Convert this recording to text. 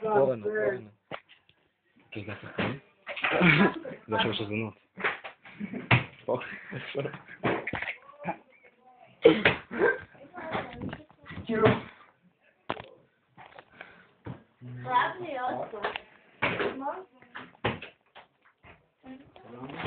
פורנו. כן, זה השחקנים? זה עכשיו שזונות. חייב להיות פה.